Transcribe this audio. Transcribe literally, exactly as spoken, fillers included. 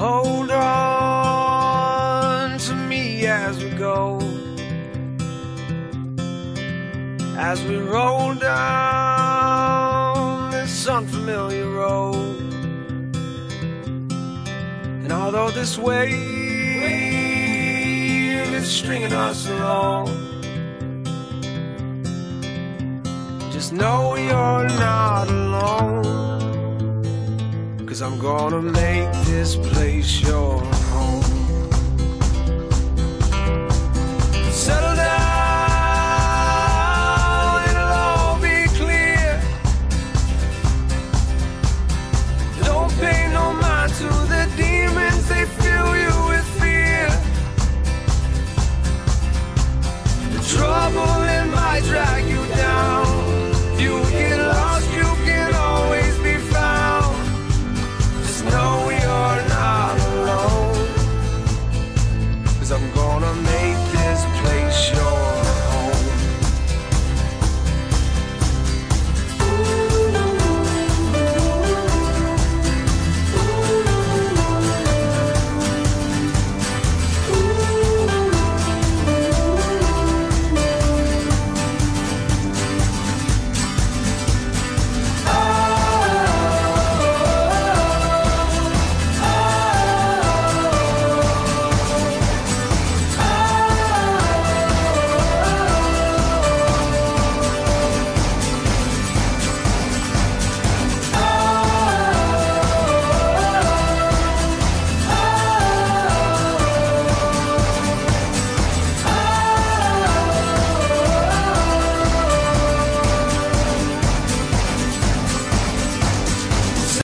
hold on to me as we go, as we roll down this unfamiliar road. And although this wave is stringing us along, just know you're not alone, 'cause I'm gonna make this place yours.